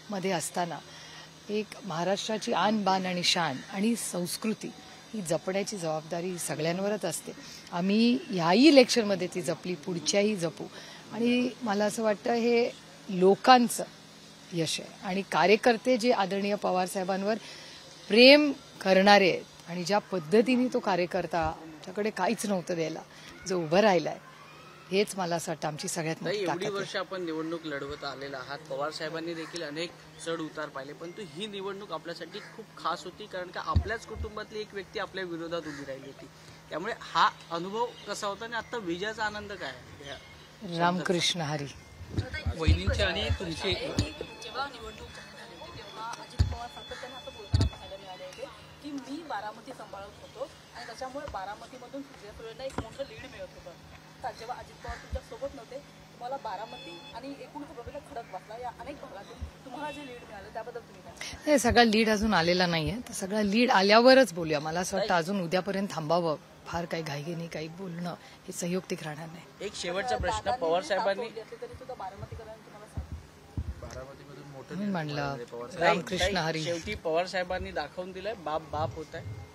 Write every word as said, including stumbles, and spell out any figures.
मध्ये असताना एक महाराष्ट्राची आन बान आणि शान आणि संस्कृती ही जपण्याची जबाबदारी सगळ्यांवरच असते. आम्ही ह्याही इलेक्शनमध्ये ती जपली, पुढच्याही जपू. आणि मला असं वाटतं हे लोकांचं यश आहे आणि कार्यकर्ते जे आदरणीय पवार साहेबांवर प्रेम करणारे आहेत आणि ज्या पद्धतीने तो कार्यकर्ता त्याकडे काहीच नव्हतं द्यायला जो उभं राहिलाय, हेच मला असं वाटतं आमची सगळ्यात मोठी ताकद आहे. एवढी वर्ष आपण निवडणूक लढवत आलेला आहात. पवार साहेबांनी देखील अनेक चढ उतार पाहिले, परंतु ही निवडणूक आपल्यासाठी खूप खास होती, कारण का आपल्याच कुटुंबातली एक व्यक्ती आपल्या विरोधात उभी राहिली होती. त्यामुळे हा अनुभव कसा होता आणि आता विजयाचा आनंद काय आहे? रामकृष्ण हरी. वहिनींची आणि तुमची जेव्हा निवडणूक झाली होती तेव्हा अजित पवार सातत्याने असं बोलताना पाहायला मिळाले होते की मी बारामती सांभाळत होतो आणि त्याच्यामुळे बारामतीमधून सुजय सुळेंना एक मोठं लीड मिळत होतं. तर जेव्हा अजित पवार तुमच्या सोबत नव्हते, तुम्हाला बारामती आणि एकूण प्रभागाला खडक वाटला. या अनेक भागातून तुम्हाला जे लीड मिळालं त्याबद्दल तुम्ही काय? हे सगळा लीड अजून आलेला नाहीये, तर सगळा लीड आल्यावरच बोलूया. मला असं वाटतं अजून उद्यापर्यंत थांबावं. फार काही घाईघाईने काही बोलणं हे संयुक्तिक राहणार नाही. एक शेवटचा प्रश्न. पवार साहेबांनी तरी सुद्धा बारामतीकरांनी तुम्हाला सांगितलं बारामतीमधून मोठं म्हणलं रामकृष्ण हरी. शेवटी पवार साहेबांनी दाखवून दिलंय बाप बाप होत आहे.